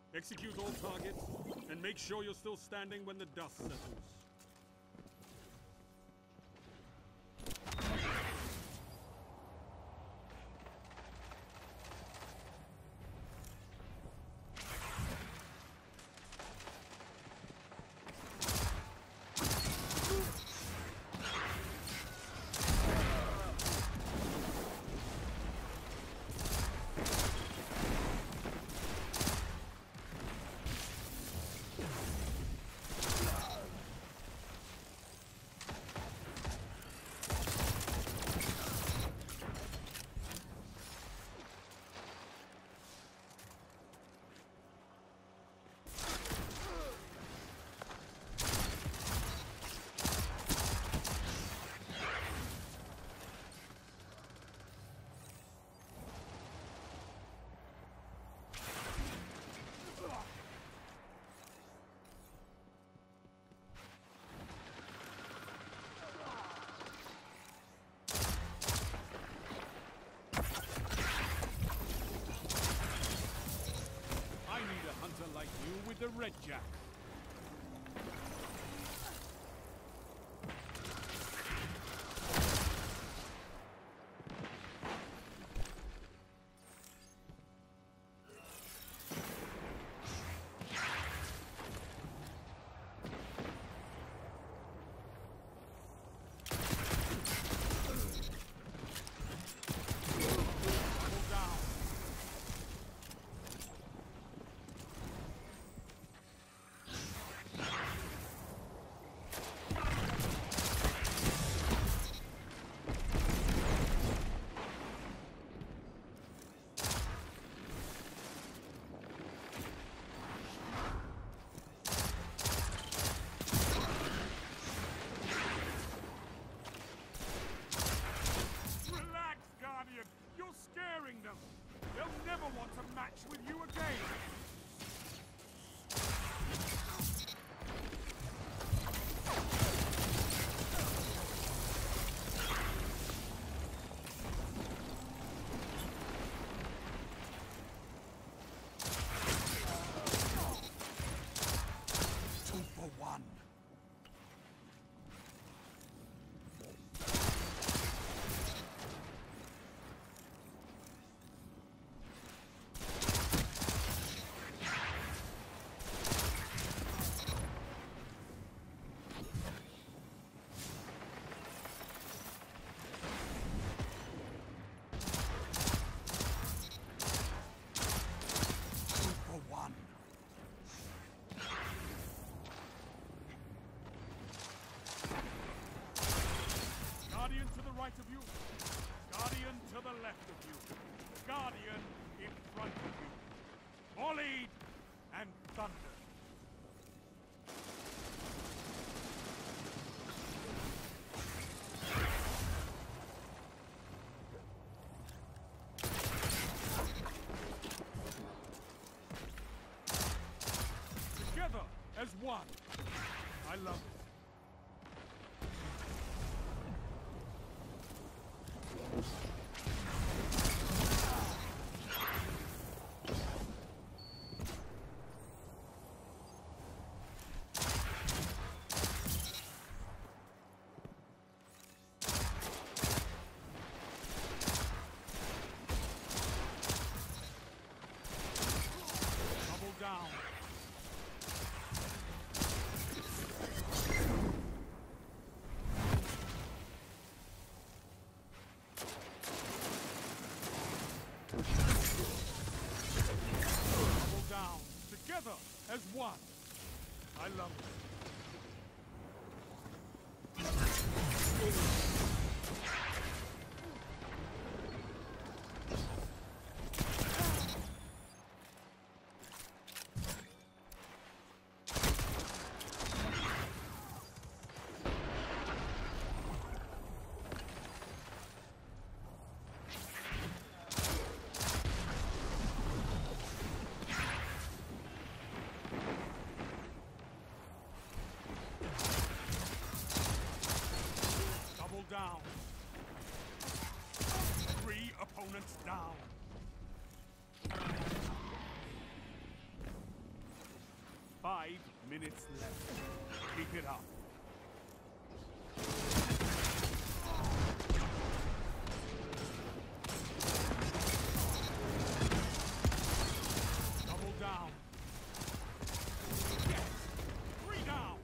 Execute all targets, and make sure you're still standing when the dust settles. Like you with the red jack. You're scaring them. They'll never want to match with you again. 2 for 1. Guardian to the right of you. Guardian to the left of you. Guardian in front of you. Volleyed and thunder. Together as one. I love it. Down. Double down. Together as one. I love it. 5 minutes left. Keep it up. Double down. Yes. 3 down.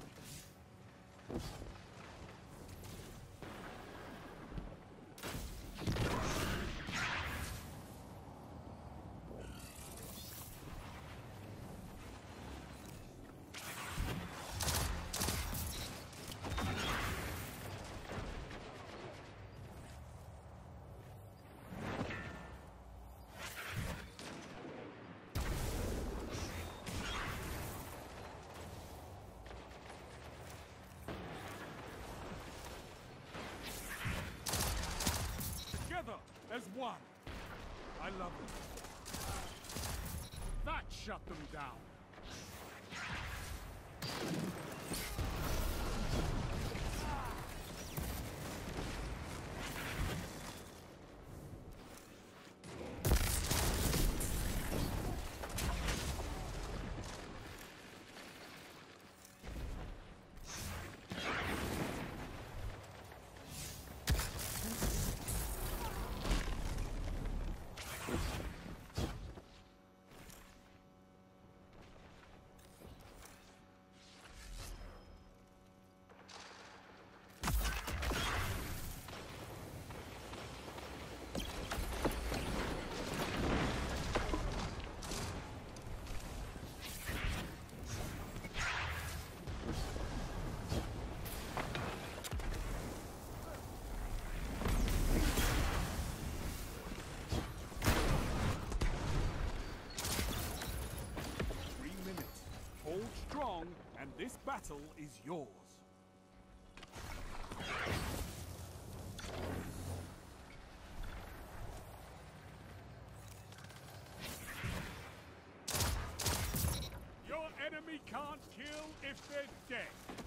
As one. I love it. That shut them down. And this battle is yours. Your enemy can't kill if they're dead.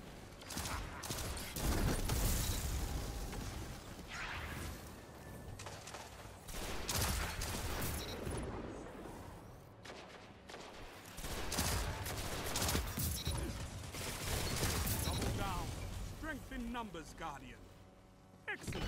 In numbers, Guardian. Excellent.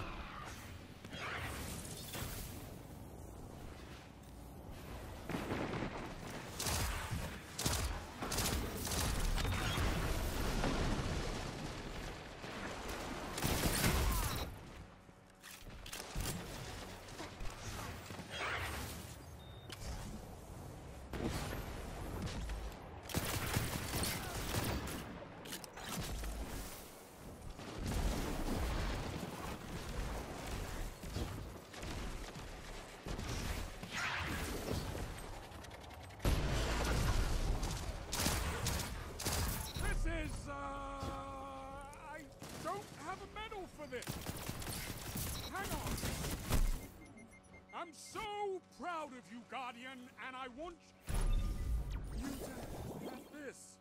For this. Hang on. I'm so proud of you, Guardian, and I want you to have this.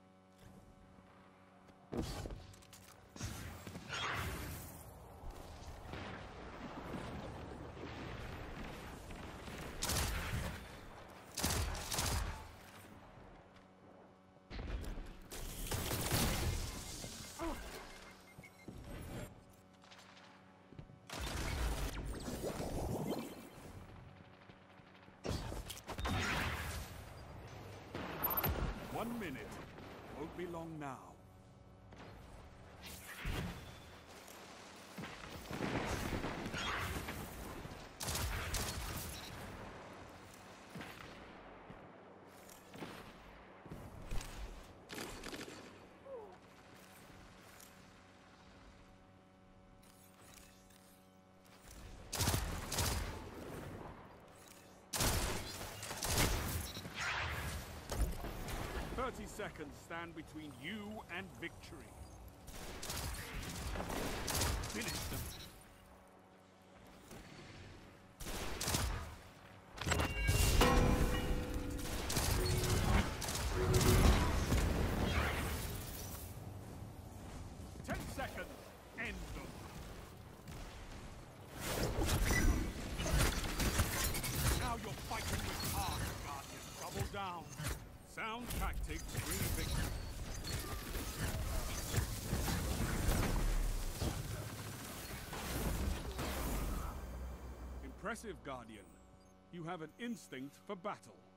One minute. Won't be long now. Seconds stand between you and victory. Finish them. Sound tactics bring victory. Impressive, Guardian. You have an instinct for battle.